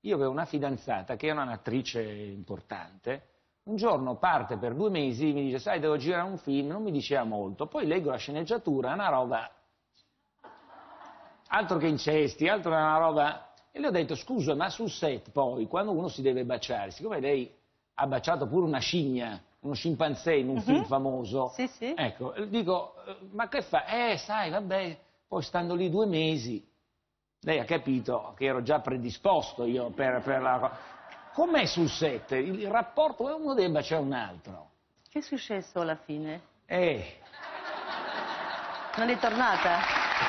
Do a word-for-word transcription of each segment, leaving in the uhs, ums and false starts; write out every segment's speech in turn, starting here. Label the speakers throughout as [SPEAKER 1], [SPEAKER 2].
[SPEAKER 1] io avevo una fidanzata che era un'attrice importante, un giorno parte per due mesi, mi dice, sai, devo girare un film, non mi diceva molto, poi leggo la sceneggiatura, una roba, altro che incesti, altro che una roba, e le ho detto, scusa, ma sul set poi, quando uno si deve baciare, siccome lei ha baciato pure una scimmia, uno scimpanzé in un uh-huh. film famoso,
[SPEAKER 2] sì, sì.
[SPEAKER 1] Ecco, dico, ma che fa? Eh, sai, vabbè, poi stando lì due mesi, lei ha capito che ero già predisposto io per, per la... Com'è sul set? Il rapporto, uno deve baciare un altro.
[SPEAKER 2] Che è successo alla fine?
[SPEAKER 1] Eh.
[SPEAKER 2] Non è tornata?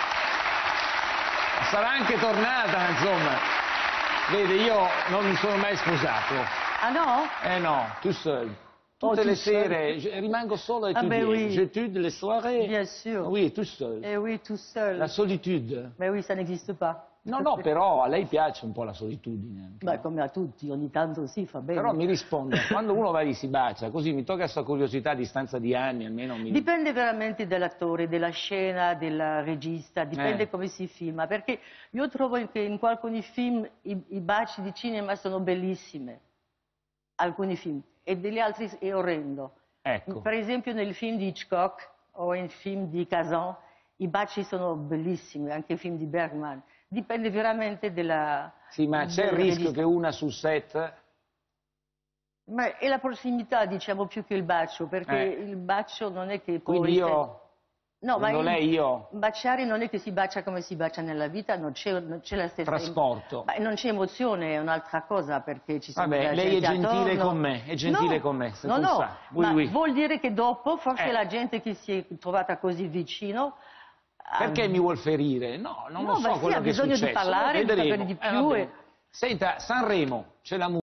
[SPEAKER 1] Sarà anche tornata, insomma. Vede, io non mi sono mai sposato.
[SPEAKER 2] Ah no?
[SPEAKER 1] Eh no, tout seul. Tutte
[SPEAKER 2] oh,
[SPEAKER 1] le
[SPEAKER 2] sere
[SPEAKER 1] je, rimango solo a
[SPEAKER 2] étudier.
[SPEAKER 1] Ah ben
[SPEAKER 2] oui.
[SPEAKER 1] J'étudie les soirées.
[SPEAKER 2] Bien sûr.
[SPEAKER 1] Oui, tout seul.
[SPEAKER 2] Eh oui, tout seul.
[SPEAKER 1] La solitude.
[SPEAKER 2] Mais oui, ça n'existe pas.
[SPEAKER 1] No, no, però a lei piace un po' la solitudine. Anche.
[SPEAKER 2] Beh, come a tutti, ogni tanto sì, fa bene.
[SPEAKER 1] Però mi risponde, quando uno va lì si bacia, così mi tocca questa curiosità a distanza di anni, almeno mi...
[SPEAKER 2] Dipende veramente dall'attore, della scena, del regista, dipende eh. come si filma, perché io trovo che in alcuni film i, i baci di cinema sono bellissimi, alcuni film, e degli altri è orrendo.
[SPEAKER 1] Ecco.
[SPEAKER 2] Per esempio nel film di Hitchcock o nel film di Kazan, i baci sono bellissimi, anche i film di Bergman. Dipende veramente della...
[SPEAKER 1] Sì, ma c'è il rischio regista. Che una sul set...
[SPEAKER 2] Ma è la prossimità, diciamo, più che il bacio, perché
[SPEAKER 1] eh.
[SPEAKER 2] il bacio non è che...
[SPEAKER 1] Quindi io...
[SPEAKER 2] No, ma
[SPEAKER 1] non è io...
[SPEAKER 2] Baciare non è che si bacia come si bacia nella vita, non c'è la stessa...
[SPEAKER 1] Trasporto.
[SPEAKER 2] Ma non c'è emozione, è un'altra cosa, perché ci sono...
[SPEAKER 1] Vabbè, lei è gentile attorno. con me, è gentile
[SPEAKER 2] no,
[SPEAKER 1] con me.
[SPEAKER 2] No, no,
[SPEAKER 1] oui,
[SPEAKER 2] ma
[SPEAKER 1] oui.
[SPEAKER 2] vuol dire che dopo, forse
[SPEAKER 1] eh.
[SPEAKER 2] la gente che si è trovata così vicino...
[SPEAKER 1] Perché mi vuol ferire? No, non
[SPEAKER 2] no,
[SPEAKER 1] lo so
[SPEAKER 2] sì,
[SPEAKER 1] quello
[SPEAKER 2] ha
[SPEAKER 1] che è
[SPEAKER 2] bisogno
[SPEAKER 1] successo.
[SPEAKER 2] di parlare, di sapere di più.
[SPEAKER 1] Eh, Senta, Sanremo, c'è la musica.